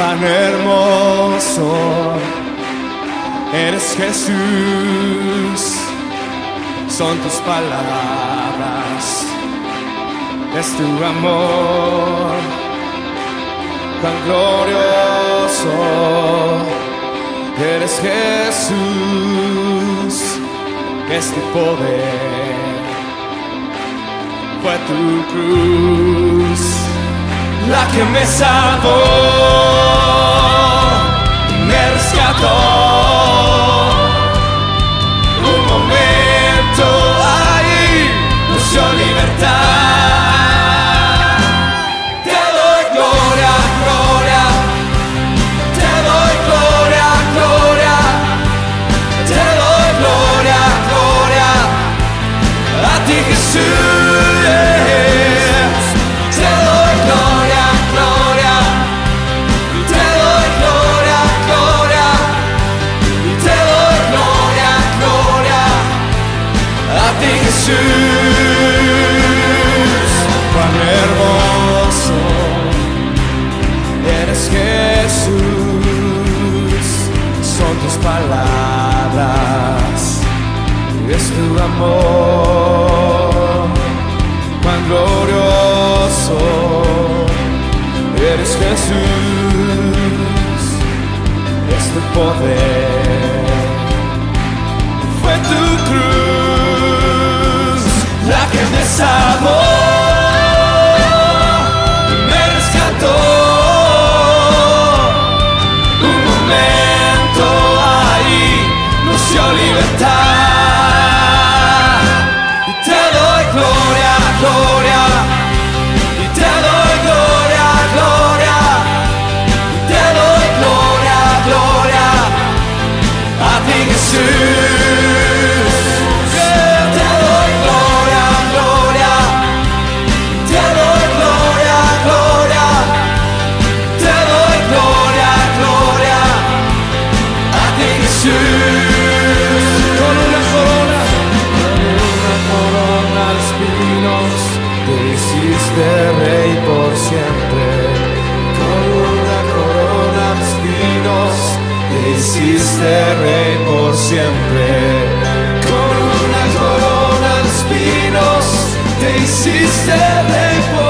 Cuán hermoso eres, Jesús, son tus palabras, es tu amor. Cuán glorioso eres, Jesús, es tu poder, fue tu cruz la que me salvó, me rescató. Un momento ahí nos dio libertad. Te doy gloria, gloria, te doy gloria, gloria, te doy gloria, gloria, a ti, Jesús. Te doy gloria, gloria, te doy gloria, gloria, te doy gloria, gloria, a ti, Jesús. Cuán hermoso eres, Jesús, son tus palabras, es tu amor. Cuán glorioso eres, Jesús, es tu poder, fue tu cruz la que me salvó, me rescató. Un momento ahí nos dio libertad. Y te doy gloria, gloria, y te doy gloria, gloria, y te doy gloria, gloria, a ti, Jesús. Te doy gloria, gloria, te doy gloria, gloria, te doy gloria, gloria, a ti, Jesús. Con una corona de espinos, te hiciste rey por siempre. Con una corona de espinos, te hiciste rey por siempre. Con una corona de espinos, te hiciste rey por